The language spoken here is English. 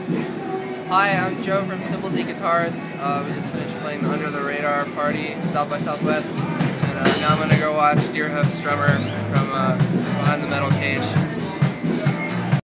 Hi, I'm Joe from Cymbals Guitars. We just finished playing the Under the Radar party, South by Southwest, and now I'm gonna go watch Deerhoof's drummer from behind the metal cage.